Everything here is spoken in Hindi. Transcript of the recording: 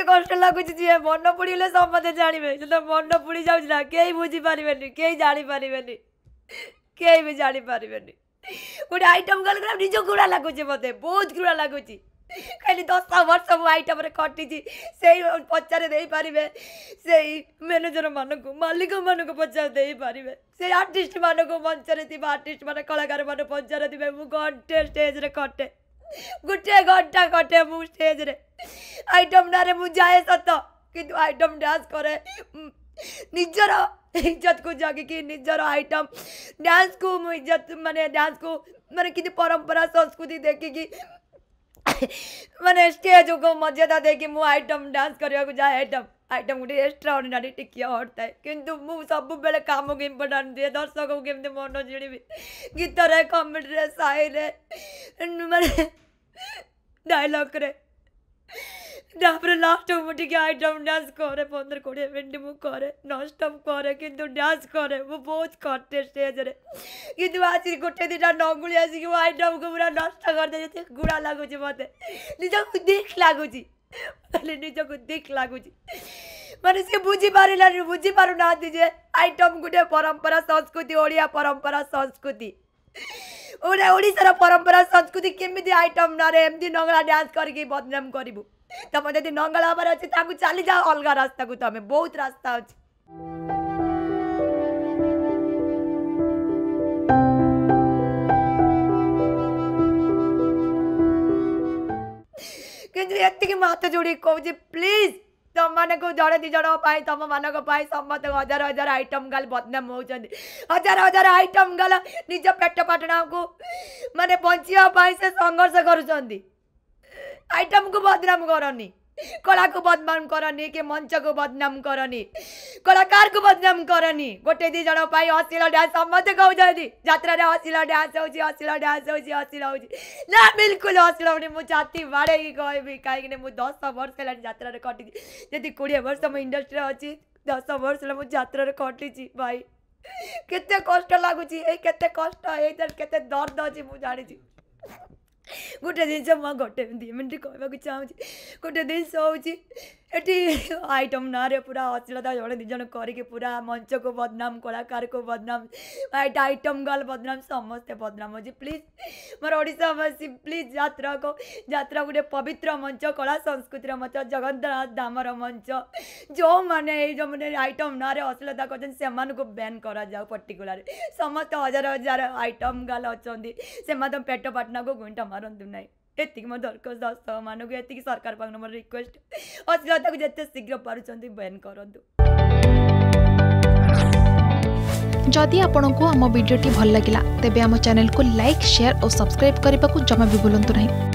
कष्ट लगुच जी मन पड़े समस्ते जानवे जो मन पड़ जाऊँ कई बुझी पारे कई जापारे कई भी जापारे गोटे आइटम गल निज घृणा लगुच मत बहुत घृणा लगुच खाली 10 वर्ष मु आइटम कटि से पचारे दे पारे से मैनेजर मान को मालिक मान को पचार दे पारे से आर्टिस्ट मान को मंचरे थी आर्टिस्ट मान कलाकार मान पचारे थे मुझे घंटे स्टेज रे कटे गोटे घंटा कटे मु स्टेज रे आइटम ना मु जाए सत किंतु आइटम डांस करे निजर इज्जत को जगिकी निजर आइटम डांस को मु इज्जत माने डांस को माने कि परंपरा संस्कृति देखिकी माने स्टेज को मर्यादा देखी मु आइटम डांस करने जाए आइटम गोटे एक्स्ट्रा ऑर्डिनरी टिकिया हट थाए किंतु मु सब बेले काम को इम्पोर्टाट दिए दर्शक को केमती मन जिणवी गीत रे कमेडी रे साई रे माने डायलॉग रे लास्ट मुझे आइटम डांस करे 15-20 मिनट मु करे नॉन स्टॉप करे किंतु डांस करे वो बहुत कटे स्टेज रे किंतु आज गोटे दिटा नंगुली आसिक आइटम को पूरा नष्ट कर दे गुड़ा लगुच मत निज को दिख लगुच निज को दिख लगुच माने से बुझी पारु ना जे आइटम गोटे परंपरा संस्कृति ओडिया परंपरा संस्कृति ओडिशार परंपरा संस्कृति केमिति आइटम ना रे एमती नंगला डांस करके बदनाम करिवु तुम जब नंगल हबार अच्छे चली जाओ अलग रास्ता को तुम बहुत रास्ता अच्छे कि हाथ जोड़ी कहूँ प्लीज तुम मान को जड़े दी जन तुम मान समस्त हजार हजार आइटम गाल बदनाम होती हजार हजार आइटम गाल निज पेट पाटना को माने बचाई से संघर्ष कर आइटम को बदनाम करनी कला को बदनाम करनी कि मंच को बदनाम करनी कलाकार को बदनाम करनी गोटे दी जन अश्लील डांस समस्त कहते यात्रा अश्लील डांस हो ना बिल्कुल अश्लील होनी मुझे छाती बाड़े कहबी कहीं 10 वर्ष है यात्रा कटि जी 20 वर्ष मो इंडस्ट्री अच्छी 10 वर्ष मुझे यात्रा कटि भाई केते कष्ट लगुच केते कष्ट केते दर्द अच्छी मुझे जानी गोटे जिनस मुझे गोटे 2 मिनट कहवाक चाहूँगी गोटे जिनस होती आइटम ना रे पूरा अश्लीलता जड़े दिजन करके पूरा मंच को बदनाम कलाकार को बदनाम आइटम गल बदनाम समस्ते बदनाम हो प्लीज मोर ओडिशावासी प्लीज यात्रा गोटे पवित्र मंच कला संस्कृतिर मंच जगन्नाथ धामर मंच जो मैंने जो मैंने आइटम ना रे अश्लीलता कर बैन करा जाओ पर्टिकुलर समस्त हजार हजार आइटम गाल अच्छा से पेट पाटना को गुंटा मारतु ना एति मो दर्शक मानक ये सरकार पाख मोर रिक्वेस्ट अश्लीलता को जिते शीघ्र पार्टी बैन करतु। जदि आपंक आम भिडी भल लगा तेब आम चैनल को लाइक शेयर और सब्सक्राइब करने को जमा भी भूलु नहीं।